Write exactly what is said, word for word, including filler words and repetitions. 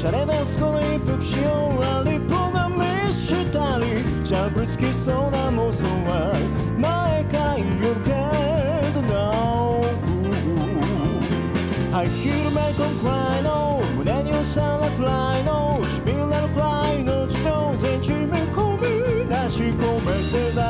シャレなスコの一服しようは立法が見したりしゃぶりつきそうな妄想は前から言うけど No ハイヒールメイコンくらいの胸に落ちたらくらいのしびれるくらいの自動全地見込み出し込め世代